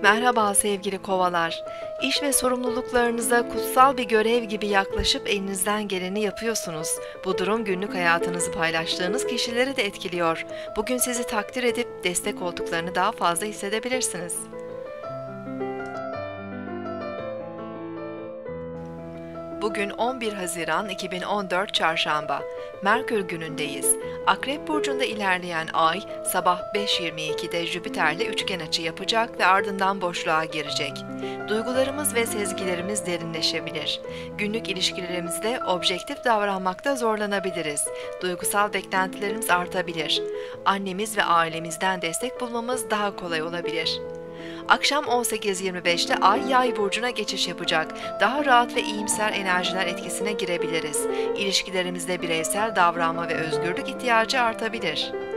Merhaba sevgili kovalar. İş ve sorumluluklarınıza kutsal bir görev gibi yaklaşıp elinizden geleni yapıyorsunuz. Bu durum günlük hayatınızı paylaştığınız kişileri de etkiliyor. Bugün sizi takdir edip destek olduklarını daha fazla hissedebilirsiniz. Bugün 11 Haziran 2014 Çarşamba. Merkür günündeyiz. Akrep burcunda ilerleyen ay sabah 5:22'de Jüpiter'le üçgen açı yapacak ve ardından boşluğa girecek. Duygularımız ve sezgilerimiz derinleşebilir. Günlük ilişkilerimizde objektif davranmakta zorlanabiliriz. Duygusal beklentilerimiz artabilir. Annemiz ve ailemizden destek bulmamız daha kolay olabilir. Akşam 18:25'te Ay Yay burcuna geçiş yapacak. Daha rahat ve iyimser enerjiler etkisine girebiliriz. İlişkilerimizde bireysel davranma ve özgürlük ihtiyacı artabilir.